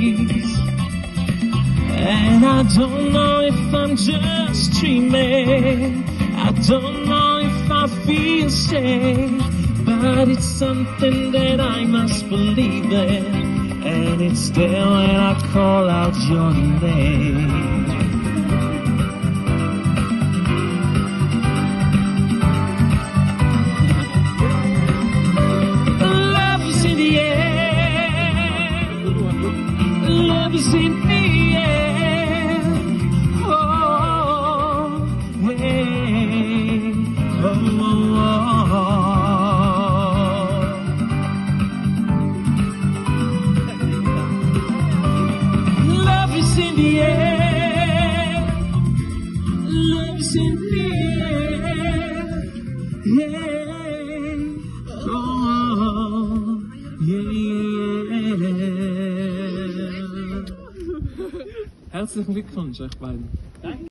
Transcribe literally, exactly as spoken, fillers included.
breeze. And I don't know if I'm just dreaming, I don't know if I feel safe, but it's something that I must believe in, and it's there when I call out your name. Love is in the air, love is in the air, oh, hey, oh, oh, oh. Love is in the air, love is in the air, yeah, oh, yeah. Herzlichen Glückwunsch euch beiden.